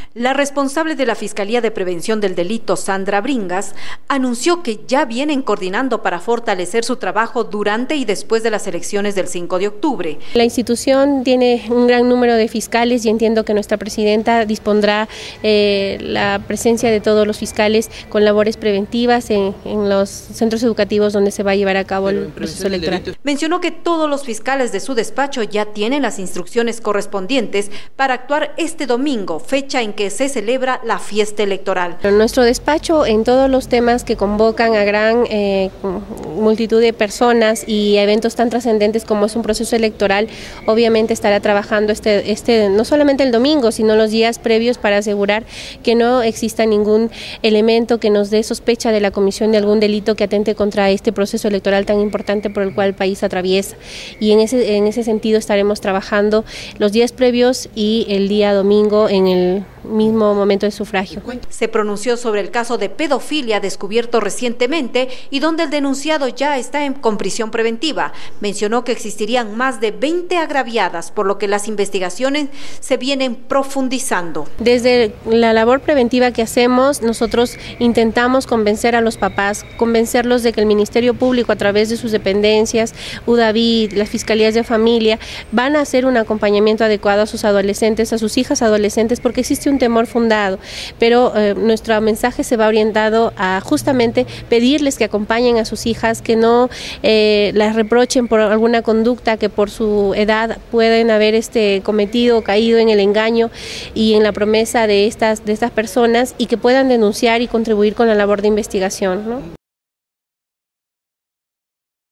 La responsable de la Fiscalía de Prevención del Delito, Sandra Bringas, anunció que ya vienen coordinando para fortalecer su trabajo durante y después de las elecciones del 5 de octubre. La institución tiene un gran número de fiscales y entiendo que nuestra presidenta dispondrá la presencia de todos los fiscales con labores preventivas en los centros educativos donde se va a llevar a cabo el proceso electoral. Mencionó que todos los fiscales de su despacho ya tienen las instrucciones correspondientes para actuar este domingo, fecha en que se celebra la fiesta electoral. Nuestro despacho, en todos los temas que convocan a gran multitud de personas y eventos tan trascendentes como es un proceso electoral, obviamente estará trabajando no solamente el domingo, sino los días previos para asegurar que no exista ningún elemento que nos dé sospecha de la comisión de algún delito que atente contra este proceso electoral tan importante por el cual el país atraviesa. Y en ese sentido estaremos trabajando los días previos y el día domingo en el mismo momento de sufragio. Se pronunció sobre el caso de pedofilia descubierto recientemente y donde el denunciado ya está con prisión preventiva. Mencionó que existirían más de 20 agraviadas, por lo que las investigaciones se vienen profundizando. Desde la labor preventiva que hacemos, nosotros intentamos convencer a los papás, convencerlos de que el Ministerio Público, a través de sus dependencias, UDAVID, las Fiscalías de Familia, van a hacer un acompañamiento adecuado a sus adolescentes, a sus hijas adolescentes, porque existe un temor fundado, pero nuestro mensaje se va orientado a justamente pedirles que acompañen a sus hijas, que no las reprochen por alguna conducta que por su edad pueden haber cometido o caído en el engaño y en la promesa de estas personas, y que puedan denunciar y contribuir con la labor de investigación, ¿no?